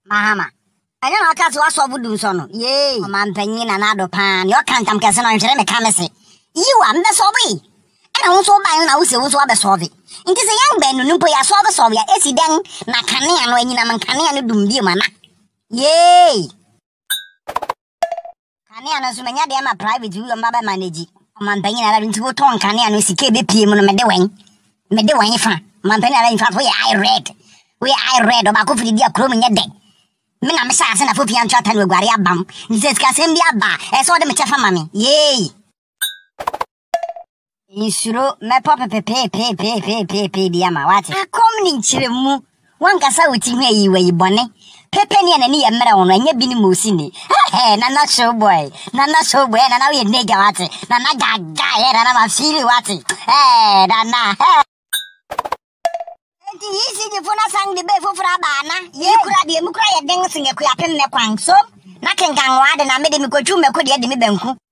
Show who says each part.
Speaker 1: Mahama. I don't know how to was over do so. Yea, man, penny and another pan. Your can't come casino and me come say. You am the sorry. And also by an house was what the sorry. It is a young man who pay a saw the sorry. As he then, Nakani and when you am canny and do mana. Yea. Canny and as many of them are private, you and Baba manage. Man, penny and having to go to on canny and we see KBP on Medewing. Medewing, man, penny and in fact, I read about coffee, dear crowing your day. Mina message na fofi an chatan we gware abam nse ska sem bi aba e so de me chefa mame yey insuro me pop pe bi ama wate akom ni nchiremu wankasa wuti hu ayi we bone pepe ni na ni ye mera wono anya bi ni mosi ni na show boy na we nega wate na gaga na ma feel wate na Easy the phone sang the bay for Frabana. Ye could be a mucray dancing a quapping me quang so. Nothing can wad and I made him go to me could get me benku.